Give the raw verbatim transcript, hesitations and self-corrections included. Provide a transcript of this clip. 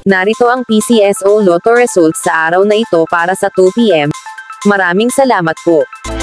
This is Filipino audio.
Narito ang P C S O Lotto results sa araw na ito para sa two P M Maraming salamat po.